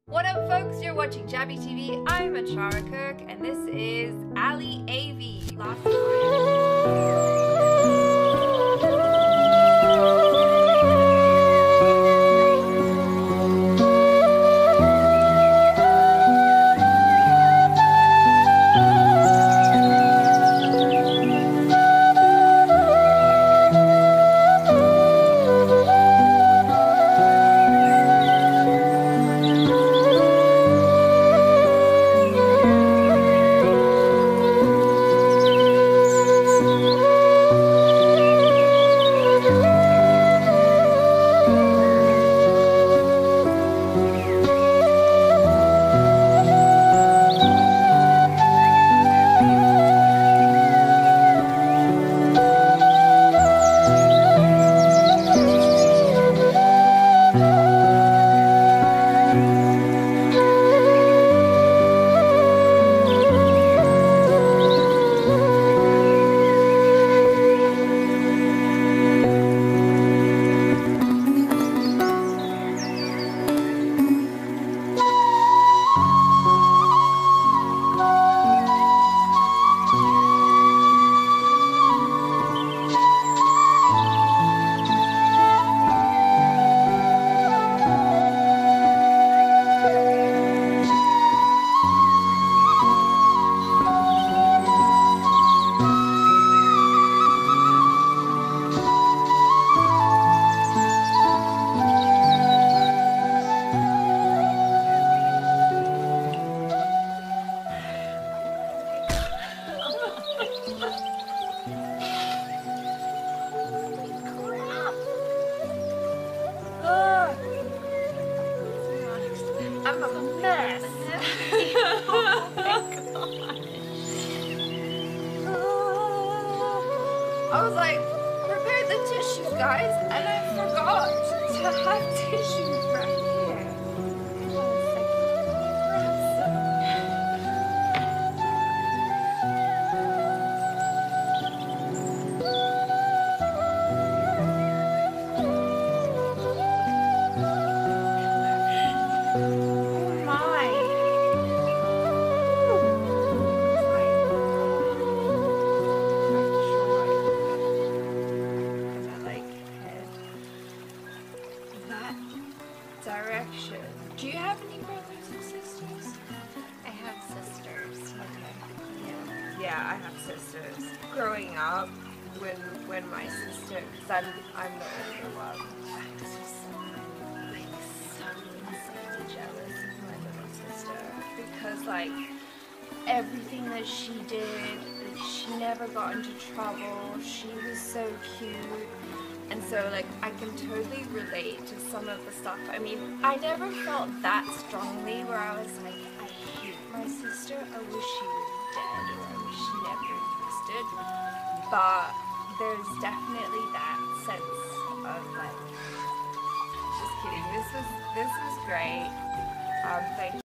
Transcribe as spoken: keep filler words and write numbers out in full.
What up, folks? You're watching Jabby T V. I'm Achara Kirk, and this is Ali A V. Last I'm a mess. Oh my gosh. I was like, prepare the tissues, guys, and I forgot to have tissues right here. Direction. Do you have any brothers and sisters? I have sisters. Okay. Yeah. Yeah, I have sisters. Growing up, when when my sister, because I'm I'm the older one, I was just so, like so insanely jealous of my little sister because like everything that she did, she never got into trouble. She was so cute. And so, like, I can totally relate to some of the stuff. I mean, I never felt that strongly where I was like, I hate my sister. I wish she was dead, or I wish she never existed. But there's definitely that sense of like, just kidding. This was this was great. Um, thank you.